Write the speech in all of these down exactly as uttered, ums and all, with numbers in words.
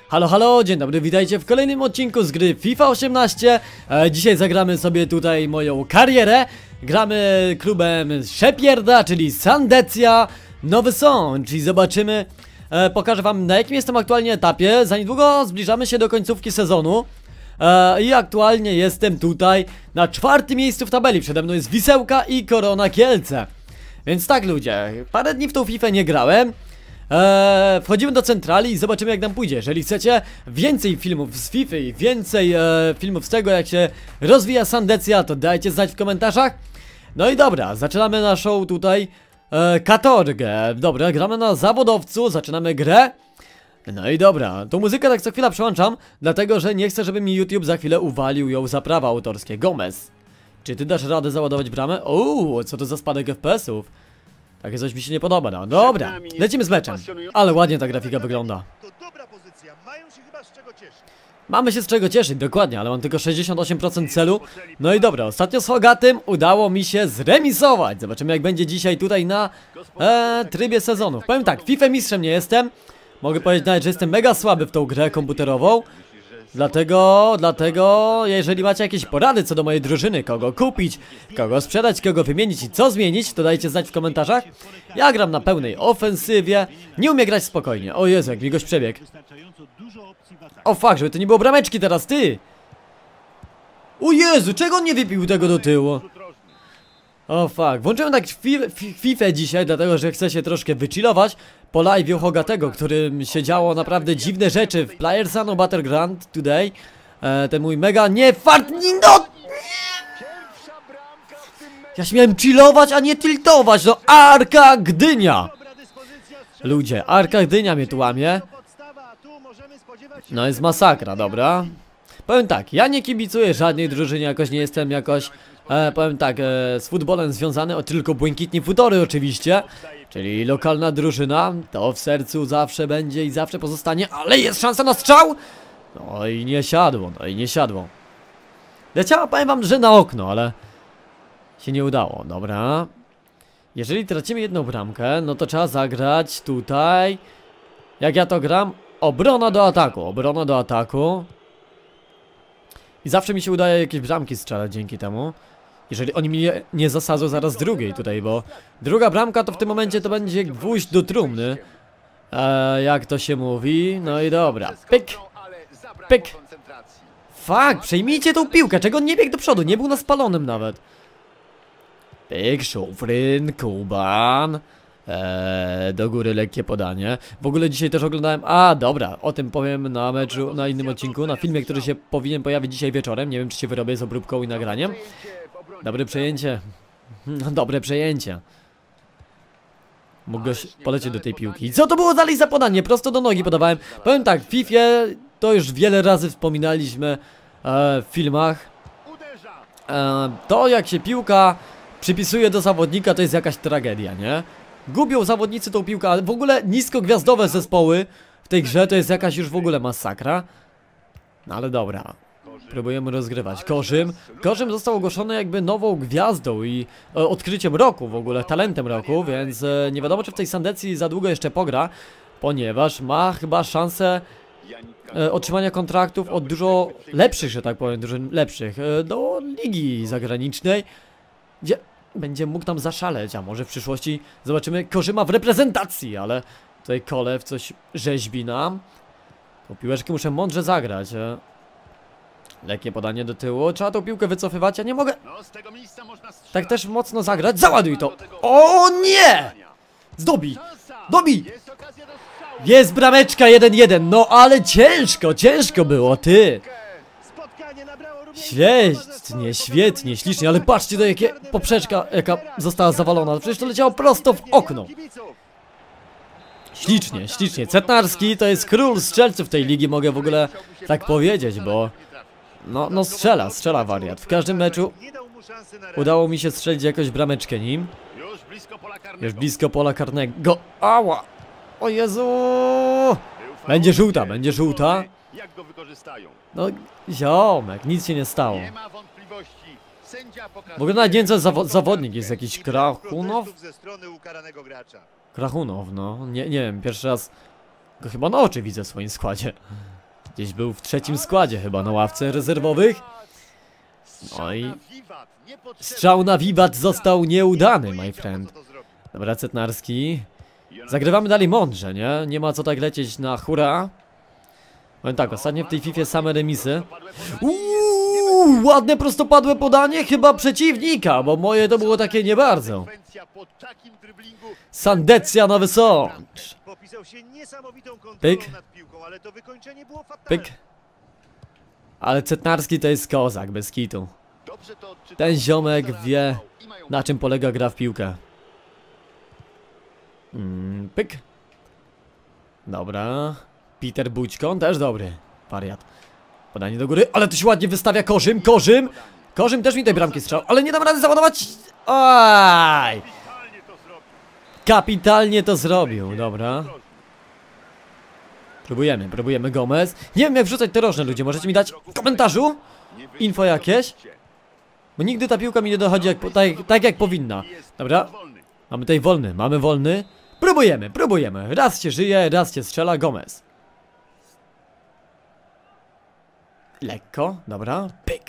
Halo, halo, dzień dobry, witajcie w kolejnym odcinku z gry FIFA osiemnaście. e, Dzisiaj zagramy sobie tutaj moją karierę. Gramy klubem Szepierda, czyli Sandecja Nowy Sącz. I zobaczymy, e, pokażę wam, na jakim jestem aktualnie etapie. Za niedługo zbliżamy się do końcówki sezonu. e, I aktualnie jestem tutaj na czwartym miejscu w tabeli. Przede mną jest Wisełka i Korona Kielce. Więc tak, ludzie, parę dni w tą FIFA nie grałem. Eee, wchodzimy do centrali i zobaczymy, jak nam pójdzie. Jeżeli chcecie więcej filmów z FIFA i więcej e, filmów z tego, jak się rozwija Sandecja, to dajcie znać w komentarzach. No i dobra, zaczynamy naszą tutaj e, katorgę. Dobra, gramy na zawodowcu, zaczynamy grę. No i dobra, tą muzykę tak co chwila przełączam, dlatego że nie chcę, żeby mi YouTube za chwilę uwalił ją za prawa autorskie. Gomez, czy ty dasz radę załadować bramę? Uuu, co to za spadek F P S ów? Takie coś mi się nie podoba, no dobra, lecimy z meczem. Ale ładnie ta grafika wygląda. Mamy się z czego cieszyć, dokładnie, ale mam tylko sześćdziesiąt osiem procent celu. No i dobra, ostatnio z Hogatym udało mi się zremisować. Zobaczymy, jak będzie dzisiaj tutaj na e, trybie sezonów. Powiem tak, FIFA mistrzem nie jestem. Mogę powiedzieć nawet, że jestem mega słaby w tą grę komputerową. Dlatego, dlatego, jeżeli macie jakieś porady co do mojej drużyny, kogo kupić, kogo sprzedać, kogo wymienić i co zmienić, to dajcie znać w komentarzach. Ja gram na pełnej ofensywie, nie umiem grać spokojnie. O Jezu, jak mi goś przebiegł. O fuck, żeby to nie było brameczki teraz, ty! O Jezu, czego on nie wypił tego do tyłu? O fuck, włączyłem tak FIFA dzisiaj, dlatego że chcę się troszkę wychillować po live'ie Hogatego, którym się działo naprawdę dziwne rzeczy w Players Unknown Battleground Today. e, Ten mój mega nie fart, no! Ja się miałem chillować, a nie tiltować, no Arka Gdynia! Ludzie, Arka Gdynia mnie tu łamie. No jest masakra, dobra. Powiem tak, ja nie kibicuję żadnej drużynie, jakoś nie jestem jakoś, e, powiem tak, e, z futbolem związany, o, tylko Błękitni Futory oczywiście. Czyli lokalna drużyna, to w sercu zawsze będzie i zawsze pozostanie, ale jest szansa na strzał! No i nie siadło, no i nie siadło. Leciała, powiem wam, że na okno, ale się nie udało, dobra. Jeżeli tracimy jedną bramkę, no to trzeba zagrać tutaj. Jak ja to gram? Obrona do ataku, obrona do ataku. I zawsze mi się udaje jakieś bramki strzelać dzięki temu. Jeżeli oni mi nie, nie zasadzą zaraz drugiej tutaj, bo druga bramka to w tym momencie to będzie gwóźdź do trumny. Eee, jak to się mówi? No i dobra, pyk, pyk. Fuck, przejmijcie tą piłkę, czego on nie biegł do przodu, nie był na spalonym nawet. Pyk, Szufryn, Kuban. Eee, do góry lekkie podanie. W ogóle dzisiaj też oglądałem, a dobra, o tym powiem na meczu, na innym odcinku, na filmie, który się powinien pojawić dzisiaj wieczorem. Nie wiem, czy się wyrobię z obróbką i nagraniem. Dobre przejęcie. No, dobre przejęcie. Mógł goś polecieć do tej piłki. Co to było dalej za podanie? Prosto do nogi podawałem. Powiem tak, w FIFA to już wiele razy wspominaliśmy e, w filmach. E, to jak się piłka przypisuje do zawodnika, to jest jakaś tragedia, nie? Gubią zawodnicy tą piłkę, ale w ogóle niskogwiazdowe zespoły w tej grze to jest jakaś już w ogóle masakra. No ale dobra. Próbujemy rozgrywać. Korzym. Korzym został ogłoszony jakby nową gwiazdą i e, odkryciem roku w ogóle, talentem roku, więc e, nie wiadomo, czy w tej Sandecji za długo jeszcze pogra, ponieważ ma chyba szansę e, otrzymania kontraktów od dużo lepszych, że tak powiem, dużo lepszych, e, do ligi zagranicznej, gdzie będzie mógł tam zaszaleć, a może w przyszłości zobaczymy Korzyma w reprezentacji, ale tutaj Kolew coś rzeźbi nam. Tą piłeczkę muszę mądrze zagrać. E. Lekkie podanie do tyłu, trzeba tą piłkę wycofywać, ja nie mogę tak też mocno zagrać, załaduj to. O nie! Zdobij, dobij. Jest brameczka jeden jeden, no ale ciężko, ciężko było, ty. Świetnie, świetnie, ślicznie, ale patrzcie to jakie poprzeczka, jaka została zawalona, przecież to leciało prosto w okno. Ślicznie, ślicznie, Cetnarski to jest król strzelców tej ligi, mogę w ogóle tak powiedzieć, bo No, no strzela, strzela wariat. W każdym meczu udało mi się strzelić jakąś brameczkę nim. Już blisko pola karnego. Ała! O Jezu! Będzie żółta, będzie żółta. No, ziomek, nic się nie stało. W ogóle nawet nie wiem, co zawo zawodnik jest jakiś Krachunow? Krachunow, no. Nie, nie wiem, pierwszy raz go chyba na oczy widzę w swoim składzie. Gdzieś był w trzecim składzie chyba na ławce rezerwowych. No i strzał na wiwat został nieudany, my friend. Dobra, Cetnarski. Zagrywamy dalej mądrze, nie? Nie ma co tak lecieć na hura. Powiem tak, ostatnio w tej fifie same remisy. Uuu, ładne prostopadłe podanie chyba przeciwnika, bo moje to było takie nie bardzo. Sandecja na wysocz. Pyk. Pyk. Ale Cetnarski to jest kozak, bez kitu. Ten ziomek wie, na czym polega gra w piłkę. Mm, pyk. Dobra. Peter Bućko, on też dobry. Wariat. Podanie do góry, ale to się ładnie wystawia Korzym, Korzym. Korzym też mi tej bramki strzał, ale nie dam rady załadować. Aj! Kapitalnie to zrobił, dobra. Próbujemy, próbujemy Gomez. Nie wiem jak wrzucać te rożne, ludzie, możecie mi dać w komentarzu info jakieś? Bo nigdy ta piłka mi nie dochodzi jak, tak, tak jak powinna. Dobra, mamy tutaj wolny, mamy wolny. Próbujemy, próbujemy, raz cię żyje, raz cię strzela Gomez. Lekko, dobra, pyk.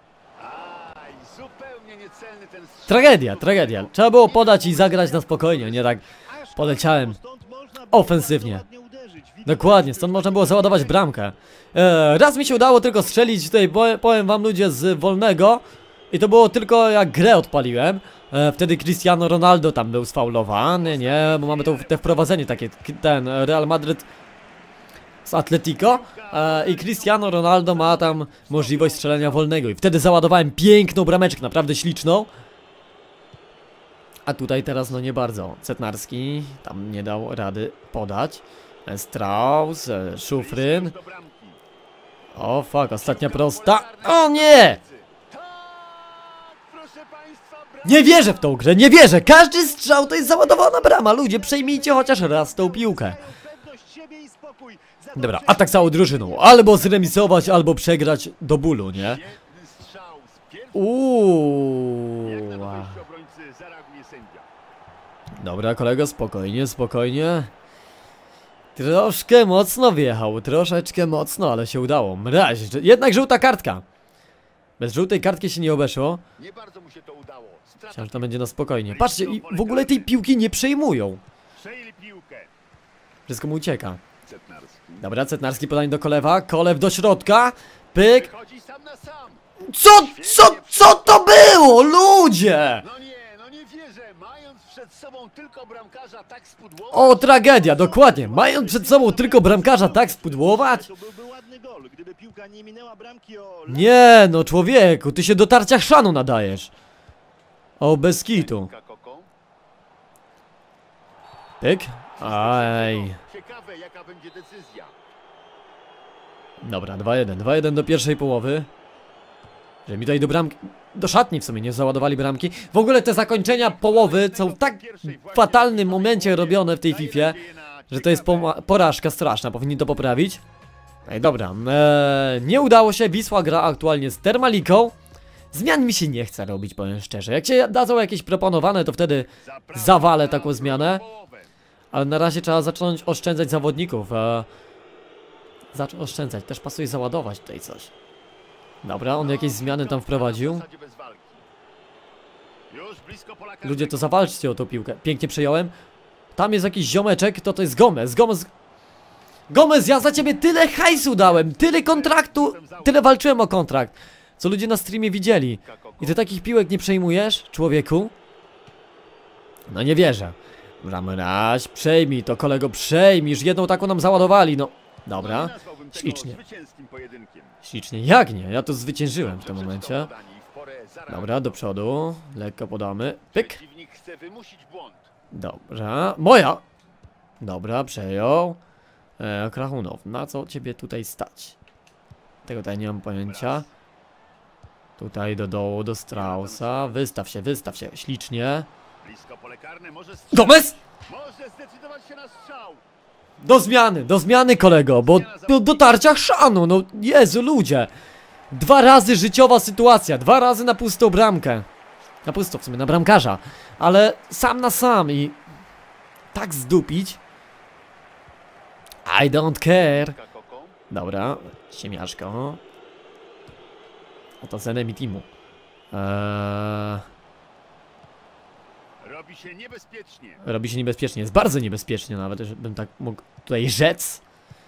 Tragedia, tragedia. Trzeba było podać i zagrać na spokojnie, nie tak poleciałem ofensywnie. Dokładnie, stąd można było załadować bramkę. Eee, raz mi się udało tylko strzelić tutaj, powiem wam ludzie, z wolnego. I to było tylko jak grę odpaliłem. Eee, wtedy Cristiano Ronaldo tam był sfaulowany, nie? Bo mamy to te wprowadzenie takie, ten Real Madryt z Atletico. Eee, I Cristiano Ronaldo ma tam możliwość strzelania wolnego. I wtedy załadowałem piękną brameczkę, naprawdę śliczną. A tutaj teraz no nie bardzo. Cetnarski tam nie dał rady podać. Strauss, Szufryn. O fuck, ostatnia prosta. O nie! Nie wierzę w tą grę, nie wierzę! Każdy strzał to jest załadowana brama. Ludzie, przejmijcie chociaż raz tą piłkę. Dobra, atak całą drużyną. Albo zremisować, albo przegrać do bólu, nie? Uuu. Dobra, kolego, spokojnie, spokojnie. Troszkę mocno wjechał, troszeczkę mocno, ale się udało. Mraź, jednak żółta kartka. Bez żółtej kartki się nie obeszło. Myślałem, że to będzie na spokojnie. Patrzcie, i w ogóle tej piłki nie przejmują. Wszystko mu ucieka. Dobra, Cetnarski podanie do Kolewa. Kolew do środka. Pyk. Co? Co? Co to było? Ludzie! O, tragedia, dokładnie. Mając przed sobą tylko bramkarza tak spudłować? Nie, no człowieku, ty się do tarcia chrzanu nadajesz. O, bez kitu. Pyk. Aj. Dobra, dwa jeden. dwa jeden do pierwszej połowy. Że mi tutaj do bramki, do szatni w sumie nie załadowali bramki. W ogóle te zakończenia połowy są w tak fatalnym momencie robione w tej fifie, że to jest porażka straszna, powinni to poprawić. Ej, dobra, eee, nie udało się, Wisła gra aktualnie z Termaliką. Zmian mi się nie chce robić, powiem szczerze. Jak się dadzą jakieś proponowane, to wtedy zawalę taką zmianę. Ale na razie trzeba zacząć oszczędzać zawodników. eee, Zacząć oszczędzać, też pasuje załadować tutaj coś. Dobra, on jakieś zmiany tam wprowadził. Ludzie, to zawalczcie o tą piłkę. Pięknie przejąłem. Tam jest jakiś ziomeczek, to to jest Gomez. Gomez, Gomez, ja za ciebie tyle hajsu dałem, tyle kontraktu, tyle walczyłem o kontrakt, co ludzie na streamie widzieli. I ty takich piłek nie przejmujesz, człowieku? No nie wierzę. Ramraź, przejmij to, kolego, przejmij. Już jedną taką nam załadowali, no. Dobra, ślicznie. Ślicznie, jak nie? Ja to zwyciężyłem w tym momencie. Dobra, do przodu. Lekko podamy. Pyk. Dobra, moja. Dobra, przejął. e, Krachunow, na co ciebie tutaj stać? Tego tutaj nie mam pojęcia. Tutaj do dołu, do Straussa. Wystaw się, wystaw się, ślicznie. Gomez! Do zmiany, do zmiany, kolego, bo do, do tarcia chrzanu, no Jezu, ludzie. Dwa razy życiowa sytuacja, dwa razy na pustą bramkę. Na pusto w sumie, na bramkarza. Ale sam na sam i tak zdupić. I don't care. Dobra, ciemiaszko. Oto z enemy teamu. Eee... Robi się niebezpiecznie. Robi się niebezpiecznie, jest bardzo niebezpiecznie nawet, żebym tak mógł tutaj rzec.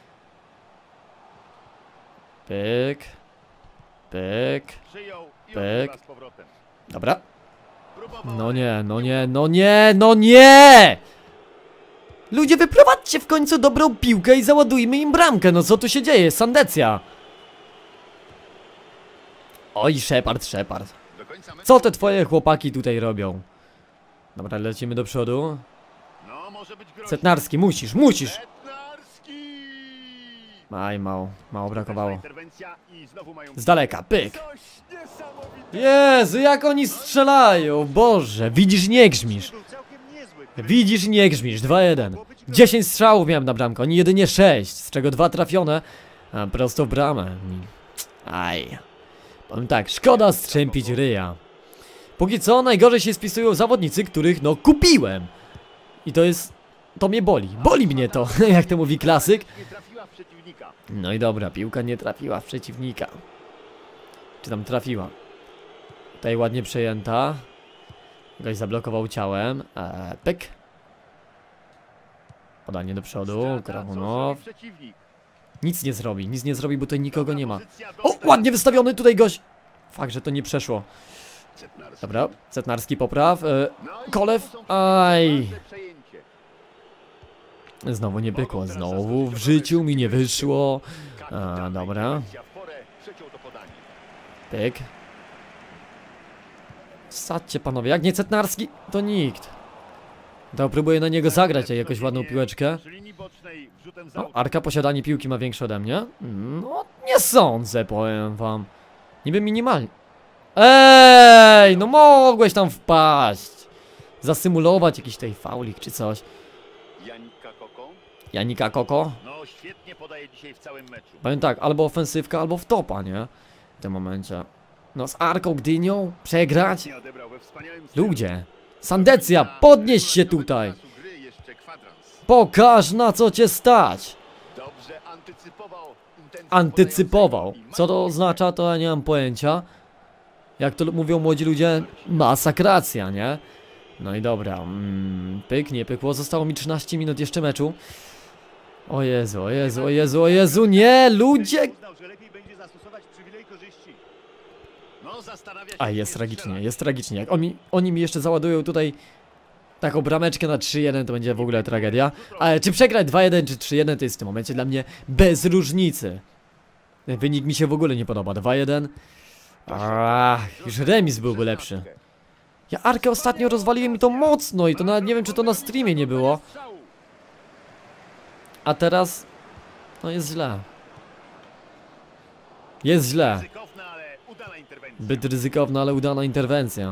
Pyk. Pyk. Przyjął i Pyk. odbywa z powrotem. Dobra. Próbował, No nie, no nie, no nie, no nie! Ludzie, wyprowadźcie w końcu dobrą piłkę i załadujmy im bramkę, no co tu się dzieje? Sandecja. Oj, Shepard, Shepard. do końca meczu. Co te twoje chłopaki tutaj robią? Dobra, lecimy do przodu. No, może być groźny. Setnarski, musisz, musisz! Setnarski! Aj, mało, mało brakowało. Interwencja i znowu mają Z daleka, pyk! coś niesamowitego. Jezu, jak oni strzelają! Boże, widzisz, nie grzmisz! Był całkiem niezły. Widzisz, nie grzmisz, dwa jeden. dziesięć strzałów miałem na bramkę, oni jedynie sześć, z czego dwa trafione, a prosto w bramę. Aj. Powiem tak, szkoda strzępić ryja. Póki co najgorzej się spisują zawodnicy, których no kupiłem. I to jest... to mnie boli, boli mnie to, jak to mówi klasyk. Nie trafiła w przeciwnika. No i dobra, piłka nie trafiła w przeciwnika. Czy tam trafiła? Tutaj ładnie przejęta. Goś zablokował ciałem. Eee, pyk. Podanie do przodu, Strata, co Krachunow. zrobi przeciwnik. Nic nie zrobi, nic nie zrobi, bo tutaj nikogo nie ma. Pozycja O, dobra. ładnie wystawiony tutaj gość. Fakt, że to nie przeszło. Setnarski. Dobra, Setnarski popraw. E, No i Kolew, to są aj. ważne przejęcie. Znowu nie pykło, znowu w życiu mi nie wyszło. A, dobra. Interwencja w porę, przeciął to podanie. Pyk. Sadźcie panowie, jak nie Setnarski, to nikt. To próbuję na niego zagrać jakoś ładną piłeczkę. Przy linii bocznej wrzutem z No, autu. Arka posiadanie piłki ma większe ode mnie. No, nie sądzę, powiem wam. Niby minimalnie. Ej, no mogłeś tam wpaść. Zasymulować jakiś tej faulik czy coś. Janika Koko. Janika Koko. No świetnie podaje dzisiaj w całym meczu. Powiem tak, albo ofensywka, albo w topa, nie? W tym momencie. No z Arką Gdynią przegrać? Nie odebrał we wspaniałym stylu. Ludzie. Sandecja, podnieś się tutaj. Czasu gry jeszcze kwadrans. Pokaż, na co cię stać. Dobrze antycypował. intencje Antycypował. podającego i Co to oznacza, to ja nie mam pojęcia. Jak to mówią młodzi ludzie, masakracja, nie? No i dobra, mm, pyk, nie pykło, zostało mi trzynaście minut jeszcze meczu. O Jezu, o Jezu, o Jezu, o Jezu, nie, ludzie! Uznał, że lepiej będzie zastosować przywilej korzyści. No, zastanawia się, A, gdzie jest tragicznie, strzelać. jest tragicznie. Jak oni, oni mi jeszcze załadują tutaj taką brameczkę na trzy jeden, to będzie w ogóle tragedia. Ale czy przegrać dwa jeden czy trzy jeden, to jest w tym momencie dla mnie bez różnicy. Ten wynik mi się w ogóle nie podoba, dwa jeden. Ach, już remis byłby lepszy. Ja Arkę ostatnio rozwaliłem mi to mocno i to nawet nie wiem, czy to na streamie nie było. A teraz... no jest źle. Jest źle. Ryzykowna, ale udana interwencja. Zbyt ryzykowna, ale udana interwencja.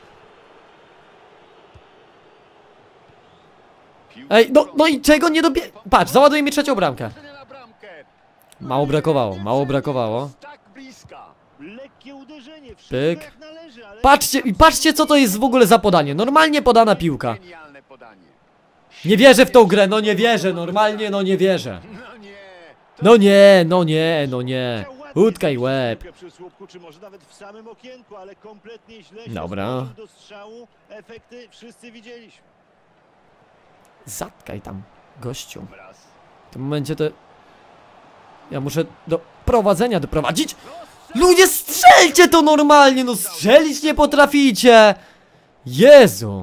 Piłka Ej, no, w no i czego nie dobie... Patrz, załaduje mi trzecią bramkę. na bramkę. Mało brakowało, mało brakowało. Tak bliska. Lekkie uderzenie, wszystko Pyk. jak należy, ale... Patrzcie, i patrzcie co to jest w ogóle za podanie. Normalnie podana piłka. Genialne podanie. Nie wierzę w tą grę, no nie wierzę, normalnie no nie wierzę. No nie. No nie, no nie, no nie. Utkaj łeb. Przy słupku, czy może nawet w samym okienku, ale kompletnie źle się Dobra. złożył do strzału. Efekty wszyscy widzieliśmy. Zatkaj tam, gościu. Raz. W tym momencie to... ja muszę do prowadzenia doprowadzić. Ludzie, strzelcie to normalnie, no strzelić nie potraficie. Jezu.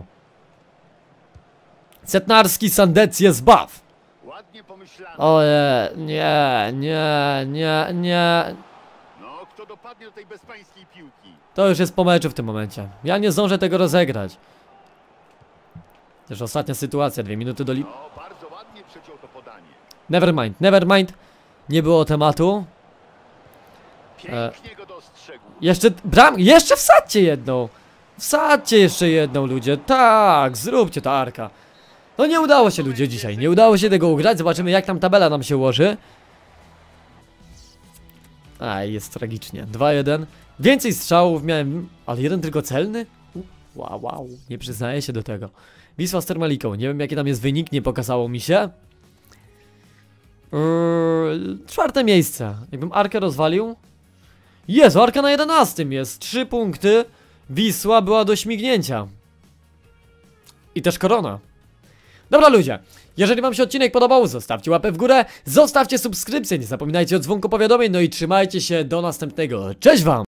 Setnarski, Sandecję, zbaw. Ładnie pomyślane. Oje, nie, nie, nie, nie. No, kto dopadnie do tej bezpańskiej piłki? To już jest po meczu w tym momencie. Ja nie zdążę tego rozegrać. Też ostatnia sytuacja, dwie minuty do li... No, bardzo ładnie przeciął to podanie. Nevermind, nevermind. Nie było tematu. Pięknie go dostrzegł. Jeszcze bram, jeszcze wsadźcie jedną. Wsadźcie jeszcze jedną, ludzie. Tak, zróbcie to, Arka. No nie udało się, ludzie, dzisiaj. Nie udało się tego ugrać. Zobaczymy, jak tam tabela nam się ułoży. Aj, jest tragicznie. dwa jeden. Więcej strzałów miałem, ale jeden tylko celny? Wow, wow. Nie przyznaję się do tego. Wisła z Termaliką. Nie wiem, jaki tam jest wynik, nie pokazało mi się. Yy, czwarte miejsce. Jakbym Arkę rozwalił. Jezu, Arka na jedenastym jest. Trzy punkty. Wisła była do śmignięcia. I też korona. Dobra ludzie, jeżeli wam się odcinek podobał, zostawcie łapę w górę, zostawcie subskrypcję, nie zapominajcie o dzwonku powiadomień, no i trzymajcie się do następnego. Cześć wam!